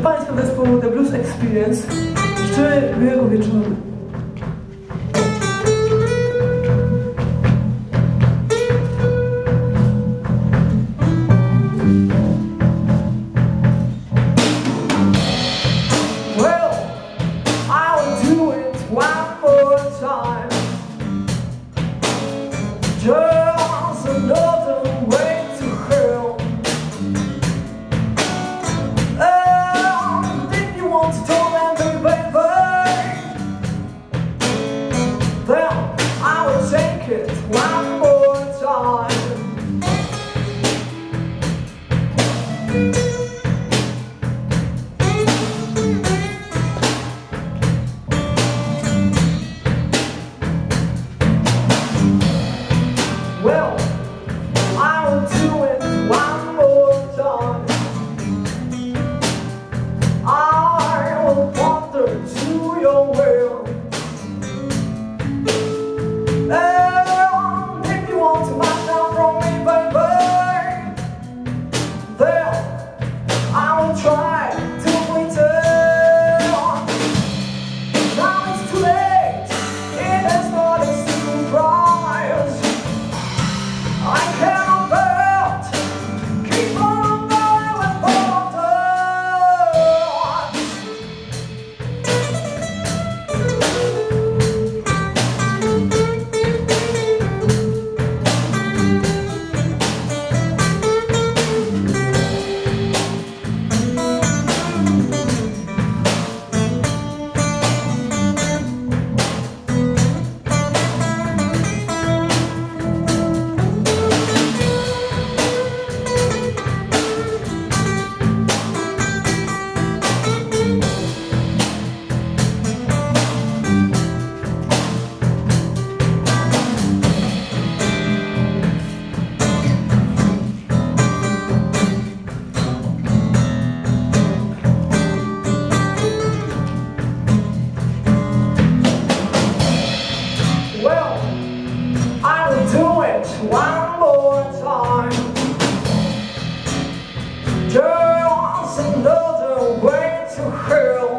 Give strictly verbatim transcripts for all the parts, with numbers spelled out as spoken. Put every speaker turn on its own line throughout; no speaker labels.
Państwa zespołu The Blues Experience życzę miłego wieczoru.
Just another way to hell. And if you want to torment me, baby, then I will take it one more time. Well, I will do it one more time. I will wander to your will. And if you want to back down from me, baby, then I will try to pretend. Now it's too late, it is not a surprise. I cannot bear it. Keep on going with borders. Well, I will do it one more time. Just another way to hell.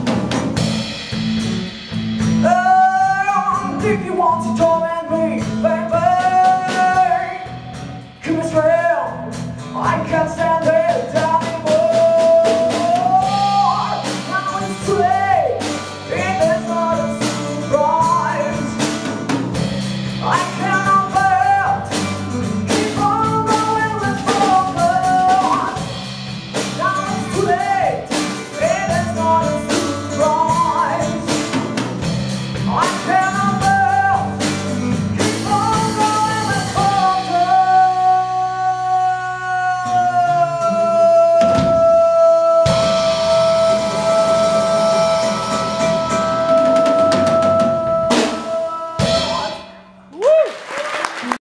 And if you want to torment me, baby, keep it real. I can't stand it down.